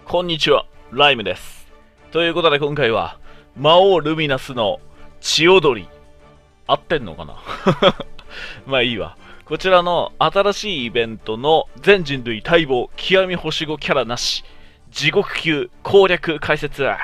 こんにちは、ライムです。ということで今回は、魔王ルミナスの血踊り。合ってんのかなまあいいわ。こちらの新しいイベントの全人類待望極み星5キャラなし、地獄級攻略解説。はい。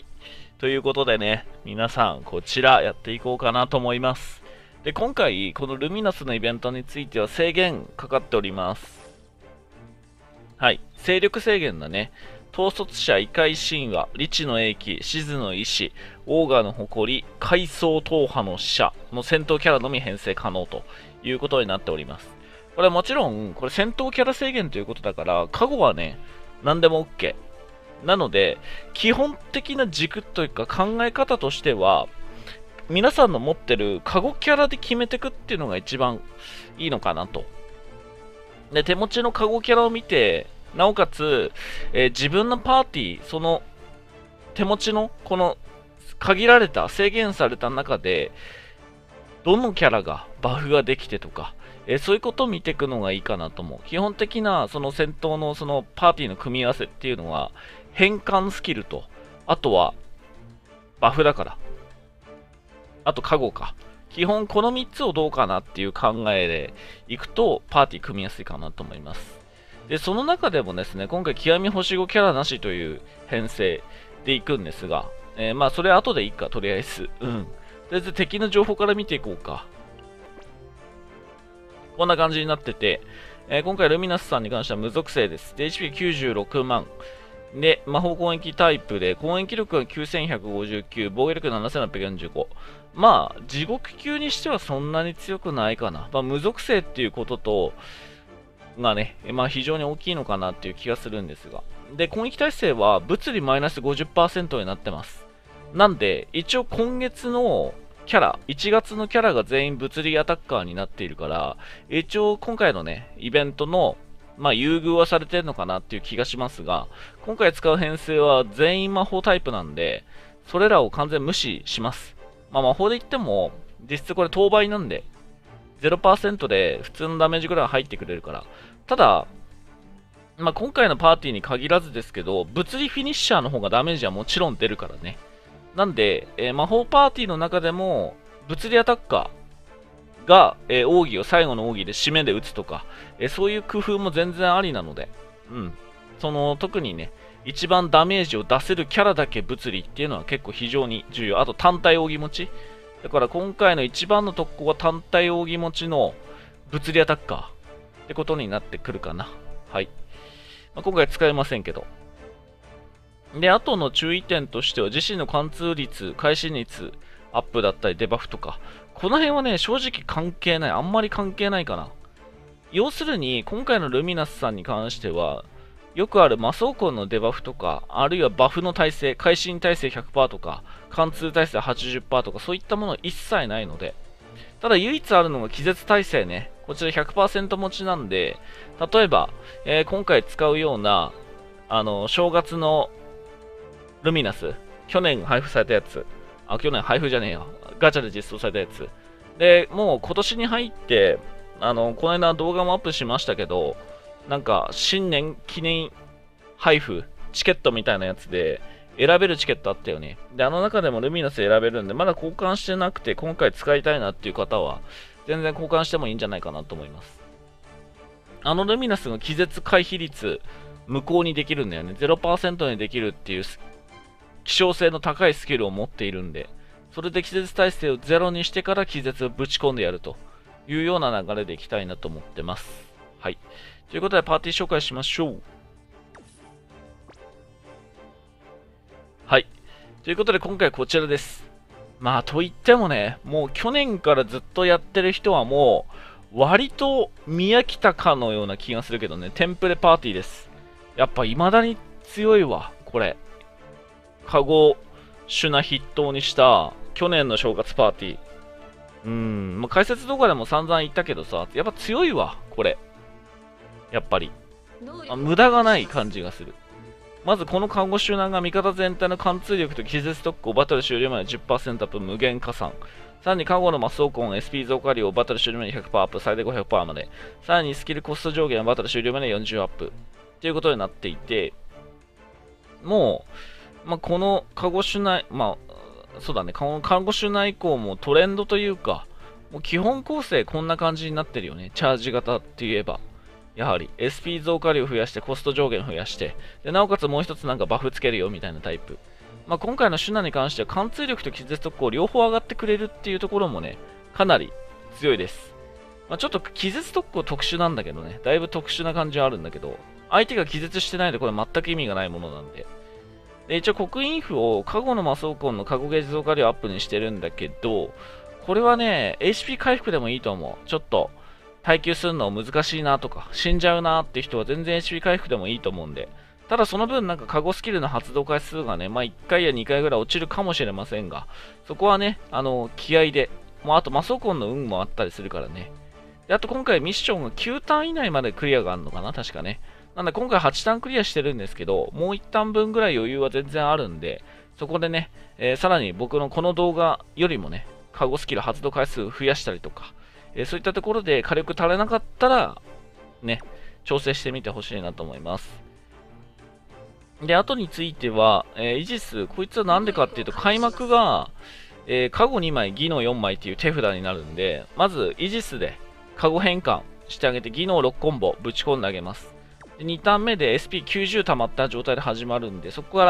ということでね、皆さんこちらやっていこうかなと思います。で、今回このルミナスのイベントについては制限かかっております。はい。勢力制限だね。統率者、異界神話、リチの英気、シズの意志、オーガの誇り、階層踏破の使者の戦闘キャラのみ編成可能ということになっております。これはもちろん、これ戦闘キャラ制限ということだから、過去はね、何でも OK。なので、基本的な軸というか考え方としては、皆さんの持ってる過去キャラで決めていくっていうのが一番いいのかなと。で、手持ちのカゴキャラを見て、なおかつ、自分のパーティー、その手持ちのこの限られた制限された中で、どのキャラがバフができてとか、そういうことを見ていくのがいいかなと思う。基本的なその戦闘のそのパーティーの組み合わせっていうのは、変換スキルと、あとはバフだから、あとカゴか。基本この3つをどうかなっていう考えでいくとパーティー組みやすいかなと思います。で、その中でもですね、今回極み星5キャラなしという編成でいくんですが、まあそれ後でいいか、とりあえず。とりあえず敵の情報から見ていこうか。こんな感じになってて、今回ルミナスさんに関しては無属性です。で、HP96 万。で、魔法攻撃タイプで、攻撃力が9159、防御力7645。まあ、地獄級にしてはそんなに強くないかな。まあ、無属性っていうことと、がね、まあ非常に大きいのかなっていう気がするんですが。で、攻撃耐性は物理マイナス 50% になってます。なんで、一応今月のキャラ、1月のキャラが全員物理アタッカーになっているから、一応今回のね、イベントのまあ、優遇はされてるのかなっていう気がしますが、今回使う編成は全員魔法タイプなんで、それらを完全無視します。まあ、魔法で言っても、実質これ当倍なんで、0% で普通のダメージぐらい入ってくれるから。ただ、まあ、今回のパーティーに限らずですけど、物理フィニッシャーの方がダメージはもちろん出るからね。なんで、魔法パーティーの中でも、物理アタッカー、が、奥義を最後の奥義で締めで打つとか、そういう工夫も全然ありなので、特にね、一番ダメージを出せるキャラだけ物理っていうのは結構非常に重要。あと単体奥義持ち。だから今回の一番の特攻は単体奥義持ちの物理アタッカーってことになってくるかな。はい。まあ、今回使えませんけど。で、あとの注意点としては、自身の貫通率、会心率、アップだったりデバフとか、この辺はね、正直関係ない。あんまり関係ないかな。要するに、今回のルミナスさんに関しては、よくある魔装魂のデバフとか、あるいはバフの耐性、会心耐性 100% とか、貫通耐性 80% とか、そういったものは一切ないので、ただ唯一あるのが気絶耐性ね。こちら 100% 持ちなんで、例えば、今回使うような、正月のルミナス、去年配布されたやつ、去年配布じゃねえよ。ガチャで実装されたやつ。で、もう今年に入って、この間動画もアップしましたけど、なんか、新年記念配布、チケットみたいなやつで、選べるチケットあったよね。で、中でもルミナス選べるんで、まだ交換してなくて、今回使いたいなっていう方は、全然交換してもいいんじゃないかなと思います。ルミナスの気絶回避率、無効にできるんだよね。0% にできるっていう、希少性の高いスキルを持っているんで、それで気絶耐性を0にしてから気絶をぶち込んでやるというような流れでいきたいなと思ってます。はい。ということでパーティー紹介しましょう。はい。ということで今回こちらです。まあといってもね、もう去年からずっとやってる人はもう割と見飽きたかのような気がするけどね、テンプレパーティーです。やっぱ未だに強いわ、これ。カゴシュナ筆頭にした去年の正月パーティー。まあ、解説動画でも散々言ったけどさ、やっぱ強いわ、これ。やっぱり。無駄がない感じがする。まずこのカゴシュナが味方全体の貫通力と気絶特攻をバトル終了まで 10% アップ無限加算。さらにカゴの魔装魂 SP 増加量をバトル終了まで 100% アップ、最大500%まで。さらにスキルコスト上限はバトル終了まで40アップ。 っていうことになっていて、もう、このカゴシュナイ、そうだね、このカゴシュナ以降もトレンドというか、もう基本構成こんな感じになってるよね。チャージ型って言えば。やはり SP 増加量増やしてコスト上限増やしてでなおかつもう一つなんかバフつけるよみたいなタイプ。今回のシュナに関しては貫通力と気絶特攻両方上がってくれるっていうところもね、かなり強いです。ちょっと気絶特攻特殊なんだけどね、だいぶ特殊な感じはあるんだけど、相手が気絶してないとこれ全く意味がないものなんで。で一応刻印符をカゴの魔装魂のカゴゲージ増加量アップにしてるんだけど、これはね、HP 回復でもいいと思う。ちょっと耐久するの難しいなとか、死んじゃうなって人は全然 HP 回復でもいいと思うんで。ただその分なんかカゴスキルの発動回数がね、1回や2回ぐらい落ちるかもしれませんが、そこはね、気合で、あと魔装魂の運もあったりするからね。であと今回ミッションが9ターン以内までクリアがあるのかな、確かね。なんで今回8ターンクリアしてるんですけど、もう1ターン分ぐらい余裕は全然あるんで、そこでね、さらに僕のこの動画よりもね、カゴスキル発動回数増やしたりとか、そういったところで火力足れなかったら、ね、調整してみてほしいなと思います。で、後については、イージス、こいつはなんでかっていうと、開幕が、カゴ2枚、技能4枚っていう手札になるんで、まず、イージスでカゴ変換してあげて、技能6コンボぶち込んであげます。で2ターン目で SP90 溜まった状態で始まるんで、そこから、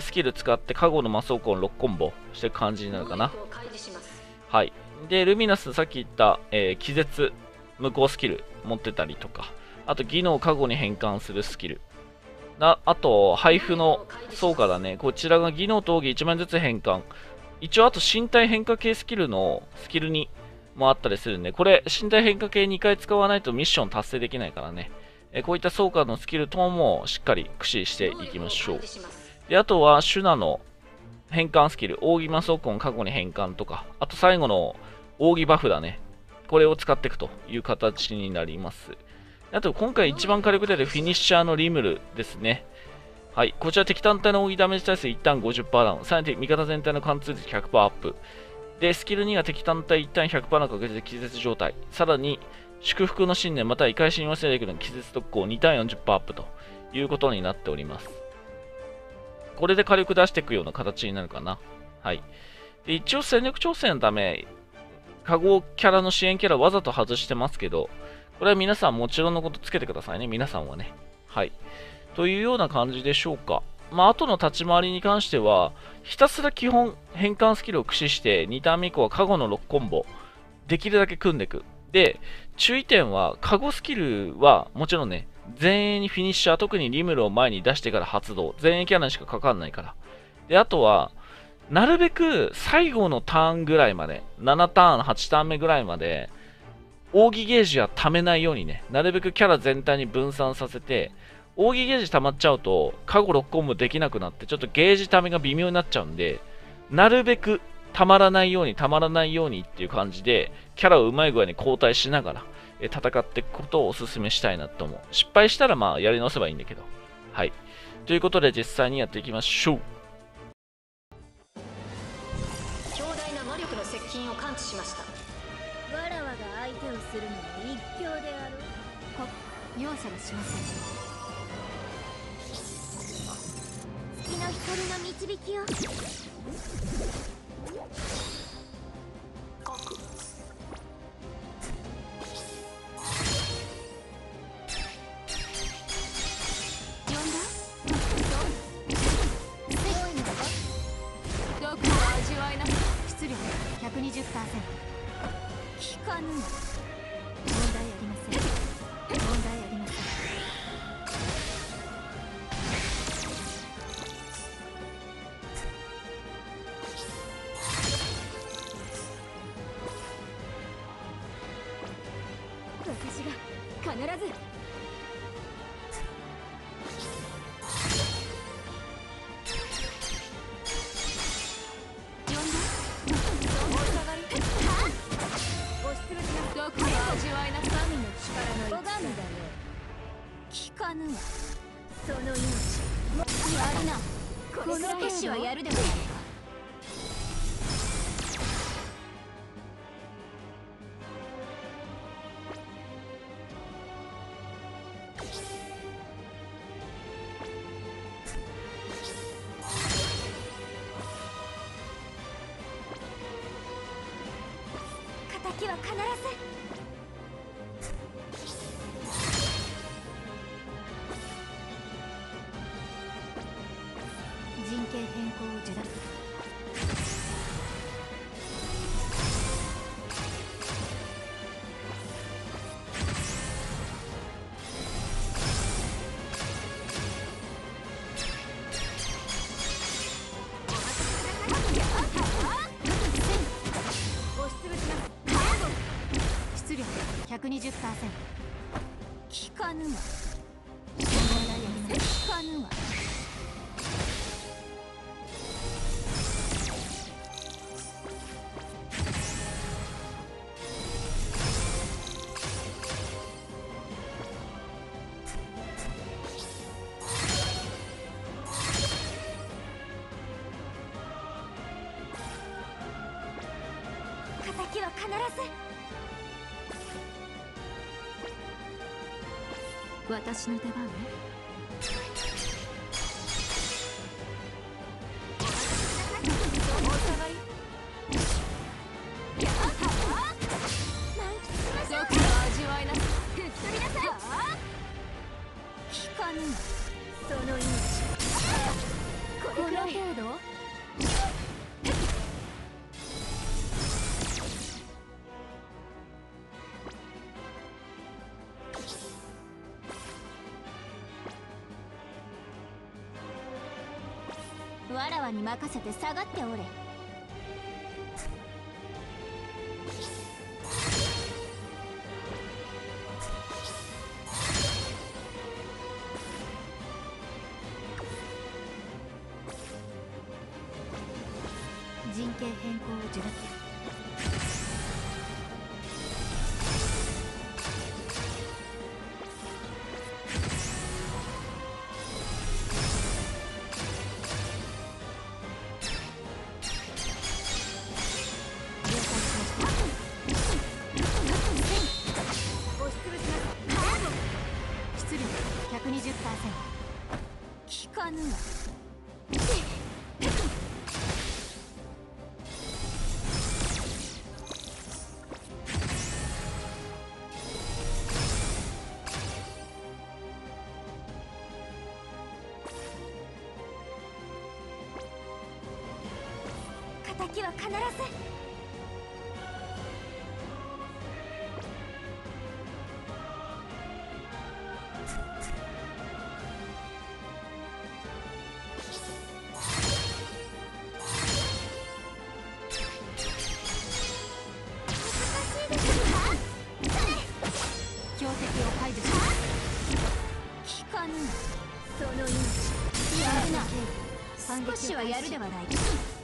スキル使ってカゴの魔装魂6コンボしていく感じになるかな。はい。で、ルミナス、さっき言った、気絶、無効スキル持ってたりとか、あと技能をカゴに変換するスキル。あと、配布の装下だね。こちらが技能と奥義1枚ずつ変換。一応、あと身体変化系スキルのスキルにもあったりするんで、これ、身体変化系2回使わないとミッション達成できないからね。こういった装下のスキル等もしっかり駆使していきましょう。で、あとは、シュナの変換スキル、奥義魔装魂過去に変換とか、あと最後の奥義バフだね。これを使っていくという形になります。あと、今回一番火力出るフィニッシャーのリムルですね。はい。こちら敵単体の奥義ダメージ耐性一旦 50% ダウン。さらに味方全体の貫通率 100% アップ。で、スキル2が敵単体一旦 100% の確率で気絶状態。さらに、祝福の信念または異界神話勢力の気絶特攻2対 40% アップということになっております。これで火力出していくような形になるかな。はい。で、一応戦力調整のため、カゴキャラの支援キャラわざと外してますけど、これは皆さんもちろんのことつけてくださいね。皆さんはね。はい。というような感じでしょうか。後の立ち回りに関しては、ひたすら基本変換スキルを駆使して、2ターン目以降はカゴの6コンボ、できるだけ組んでいく。で、注意点は、カゴスキルはもちろんね、前衛にフィニッシャー、特にリムルを前に出してから発動。前衛キャラにしかかかんないから。で、あとは、なるべく最後のターンぐらいまで、7ターン、8ターン目ぐらいまで、奥義ゲージは溜めないようにね、なるべくキャラ全体に分散させて、奥義ゲージ溜まっちゃうと、カゴ6コンボできなくなって、ちょっとゲージ溜めが微妙になっちゃうんで、なるべくたまらないようにっていう感じで、キャラをうまい具合に交代しながら、戦っていくことをお勧めしたいなと思う。失敗したらやり直せばいいんだけど。はい。ということで実際にやっていきましょう。 強大な魔力の接近を感知しました。 わらわが相手をするのも一興であろう。 容赦はしません。 月の光の導きを。 120%。 聞かぬ。 問題ありません。問題ありません。 私が必ず。聞かぬわ。その命やるな。この決死はやるでもないか。 は必ず陣形変更を受諾。出力120%。 聞かぬわ。 問題ありません。 聞かぬわ。敵は必ず。 私の出番ね。 よく味わいなさい。吹っ飛びなさい。聞かぬわ。その命。これくらい。 程度？ わらわに任せて下がっておれ。 陣形変更を受諾。出力120%。 聞かぬわ。敵は必ず。 標的を排除します。 聞かぬわ。その命。やるな。 反撃を開始。 少しはやるではないか。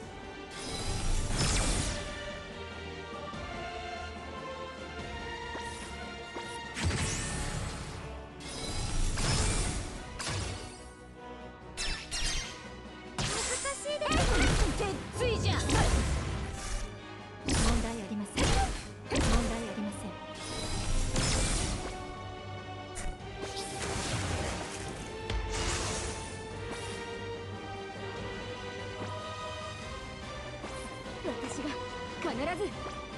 鉄槌じゃ。 問題ありません。問題ありません。 私が必ず。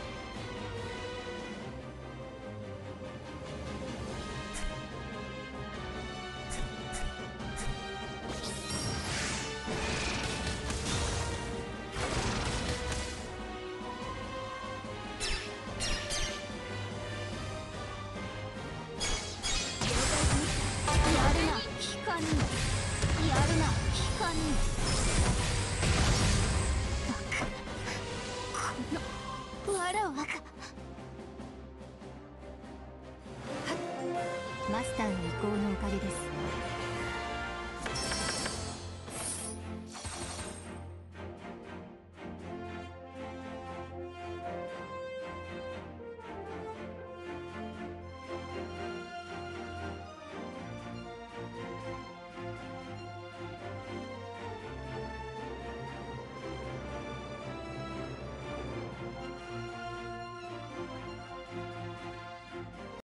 やるな。聞かぬ。やるな。聞かぬ。わらわがマスターの意向のおかげです。